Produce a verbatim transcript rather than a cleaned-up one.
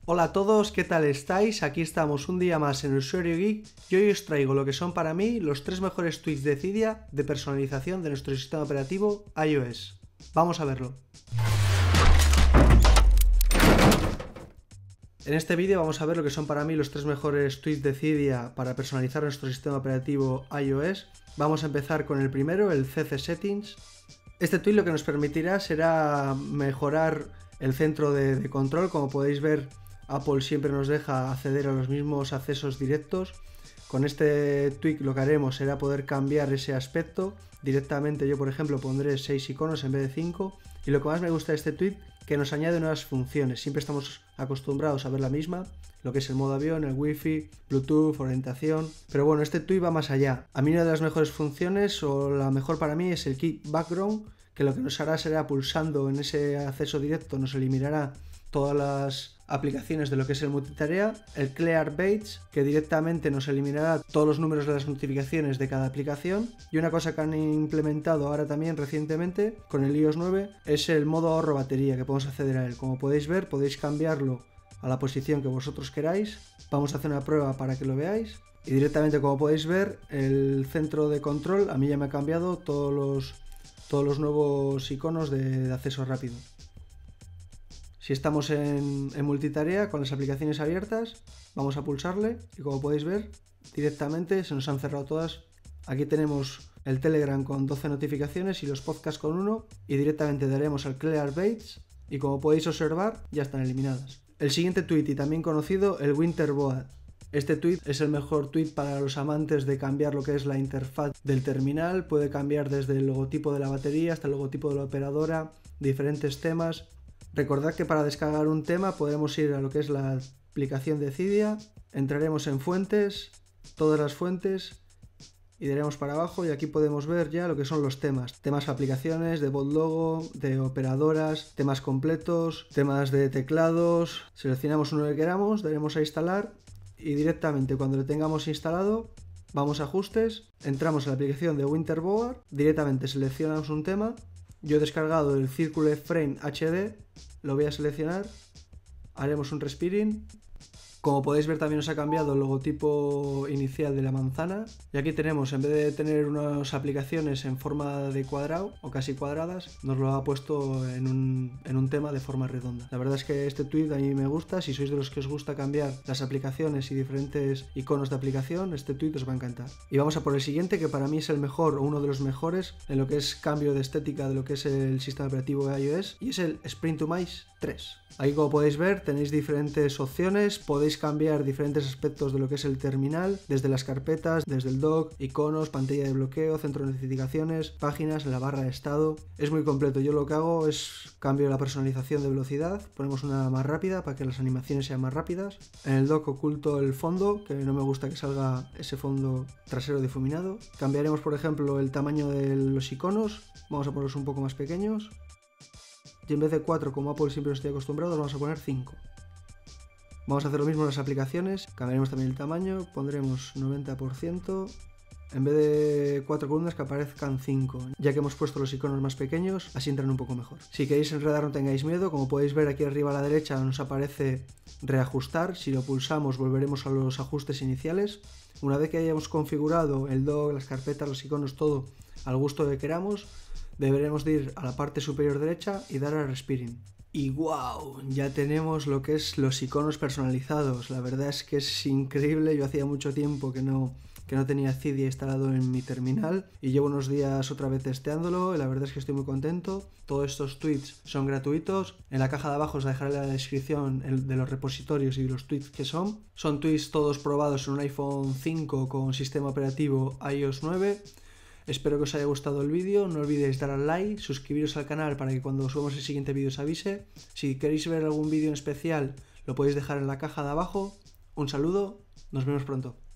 Hola a todos, ¿qué tal estáis? Aquí estamos un día más en Usuario Geek y hoy os traigo lo que son para mí los tres mejores tweaks de Cydia de personalización de nuestro sistema operativo iOS. Vamos a verlo. En este vídeo vamos a ver lo que son para mí los tres mejores tweaks de Cydia para personalizar nuestro sistema operativo iOS. Vamos a empezar con el primero, el C C Settings. Este tweak lo que nos permitirá será mejorar el centro de, de control. Como podéis ver, Apple siempre nos deja acceder a los mismos accesos directos. Con este tweak lo que haremos será poder cambiar ese aspecto. Directamente yo, por ejemplo, pondré seis iconos en vez de cinco. Y lo que más me gusta de este tweak, que nos añade nuevas funciones. Siempre estamos acostumbrados a ver la misma, lo que es el modo avión, el wifi, Bluetooth, orientación. Pero bueno, este tweak va más allá. A mí una de las mejores funciones, o la mejor para mí, es el Keep Background, que lo que nos hará será pulsando en ese acceso directo, nos eliminará todas las aplicaciones de lo que es el multitarea, el Clear Baits, que directamente nos eliminará todos los números de las notificaciones de cada aplicación, y una cosa que han implementado ahora también recientemente con el iOS nueve es el modo ahorro batería, que podemos acceder a él. Como podéis ver, podéis cambiarlo a la posición que vosotros queráis. Vamos a hacer una prueba para que lo veáis. Y directamente, como podéis ver, el centro de control a mí ya me ha cambiado todos los, todos los nuevos iconos de, de acceso rápido. Si estamos en, en multitarea con las aplicaciones abiertas, vamos a pulsarle y como podéis ver, directamente se nos han cerrado todas. Aquí tenemos el Telegram con doce notificaciones y los podcasts con uno, y directamente daremos al Clear Baits y como podéis observar ya están eliminadas. El siguiente tweet, y también conocido, el Winter Board. Este tweet es el mejor tweet para los amantes de cambiar lo que es la interfaz del terminal. Puede cambiar desde el logotipo de la batería hasta el logotipo de la operadora, diferentes temas. Recordad que para descargar un tema podremos ir a lo que es la aplicación de Cydia, entraremos en fuentes, todas las fuentes, y daremos para abajo y aquí podemos ver ya lo que son los temas. Temas de aplicaciones, de bot logo, de operadoras, temas completos, temas de teclados. Seleccionamos uno que queramos, daremos a instalar y directamente cuando lo tengamos instalado vamos a ajustes, entramos en la aplicación de Winter Board, directamente seleccionamos un tema. Yo he descargado el Circle Frame H D, lo voy a seleccionar, haremos un respiring. Como podéis ver, también nos ha cambiado el logotipo inicial de la manzana. Y aquí tenemos, en vez de tener unas aplicaciones en forma de cuadrado o casi cuadradas, nos lo ha puesto en un, en un tema de forma redonda. La verdad es que este tweet a mí me gusta. Si sois de los que os gusta cambiar las aplicaciones y diferentes iconos de aplicación, este tweet os va a encantar. Y vamos a por el siguiente, que para mí es el mejor o uno de los mejores en lo que es cambio de estética de lo que es el sistema operativo de iOS, y es el Sprint to Mice tres. Ahí, como podéis ver, tenéis diferentes opciones, podéis cambiar diferentes aspectos de lo que es el terminal, desde las carpetas, desde el dock, iconos, pantalla de bloqueo, centro de notificaciones, páginas, la barra de estado. Es muy completo. Yo lo que hago es cambio la personalización de velocidad, ponemos una más rápida para que las animaciones sean más rápidas. En el dock oculto el fondo, que no me gusta que salga ese fondo trasero difuminado. Cambiaremos, por ejemplo, el tamaño de los iconos, vamos a ponerlos un poco más pequeños. Y en vez de cuatro, como Apple siempre estoy acostumbrado, vamos a poner cinco. Vamos a hacer lo mismo en las aplicaciones, cambiaremos también el tamaño, pondremos noventa por ciento, en vez de cuatro columnas que aparezcan cinco, ya que hemos puesto los iconos más pequeños, así entran un poco mejor. Si queréis enredar, no tengáis miedo, como podéis ver aquí arriba a la derecha nos aparece reajustar. Si lo pulsamos volveremos a los ajustes iniciales. Una vez que hayamos configurado el dock, las carpetas, los iconos, todo al gusto que queramos, deberemos de ir a la parte superior derecha y dar a respiring. Y wow, ya tenemos lo que es los iconos personalizados. La verdad es que es increíble. Yo hacía mucho tiempo que no, que no tenía Cydia instalado en mi terminal y llevo unos días otra vez testeándolo y la verdad es que estoy muy contento. Todos estos tweets son gratuitos. En la caja de abajo os dejaré la descripción de los repositorios y de los tweets que son. Son tweets todos probados en un iPhone cinco con sistema operativo iOS nueve. Espero que os haya gustado el vídeo, no olvidéis dar al like, suscribiros al canal para que cuando subamos el siguiente vídeo os avise. Si queréis ver algún vídeo en especial lo podéis dejar en la caja de abajo. Un saludo, nos vemos pronto.